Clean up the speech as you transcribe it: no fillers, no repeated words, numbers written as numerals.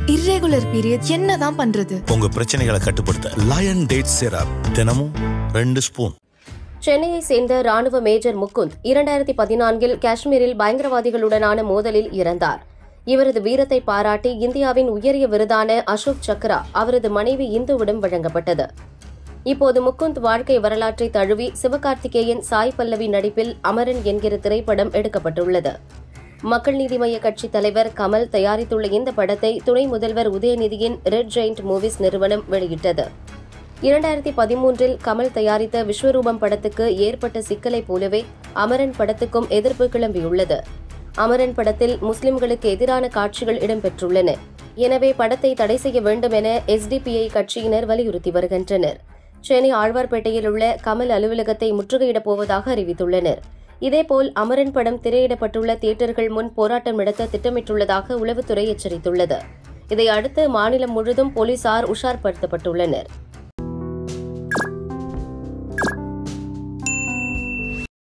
irregular periods என்னதான் பண்றது? உங்க பிரச்சனைகளை கட்டுப்படுத்த லயன் டேட் சிரப் தினமும் 2 ஸ்பூன். சென்னையை சேர்ந்த ராணுவ மேஜர் முகுந்த் 2014 காஷ்மீரில் பயங்கரவாதிகளுடனான மோதலில் இறந்தார். இவரது வீரத்தை பாராட்டி இந்தியாவின் உயரிய விருதான அசோக் சக்ரா அவரது மனைவி இந்துவிடம் வழங்கப்பட்டது. இப்போது முகுந்த் வாழ்க்கை வரலாற்றை தழுவி சிவகார்த்திகேயன், சாய் பல்லவி நடிப்பில் அமரன் என்கிற திரைப்படம் எடுக்கப்பட்டுள்ளது. மக்கள் நீதி மய்ய கட்சித் தலைவர் கமல் தயாரித்துள்ள இந்த படத்தை துணை முதல்வர் உதயநிதியின் ரெட் ஜெயண்ட் மூவிஸ் நிறுவனம் வெளியிட்டது. 2013 கமல் தயாரித்த விஸ்வரூபம் படத்துக்கு ஏற்பட்ட சிக்கலைப் போலவே அமரன் படத்துக்கும் எதிர்ப்பு கிளம்பியுள்ளது. அமரன் படத்தில் முஸ்லிம்களுக்கு எதிரான காட்சிகள் இடம்பெற்றுள்ளன. எனவே படத்தை தடை செய்ய வேண்டும் என SDPI கட்சியினர் வலியுறுத்தி வருகின்றனர். சென்னை ஆழ்வார்பேட்டையில் உள்ள கமல் அலுவலகத்தை முற்றுகையிடப் போவதாக அறிவித்துள்ளனர். இதேபோல் அமரன் படம் திரையிடப்பட்டுள்ள தியேட்டர்கள் முன் போராட்டம் நடத்த திட்டமிட்டுள்ளதாக உளவுத்துறை எச்சரித்துள்ளது. இதையடுத்து மாநிலம் முழுவதும் போலீசார் உஷார்படுத்தப்பட்டுள்ளனர்.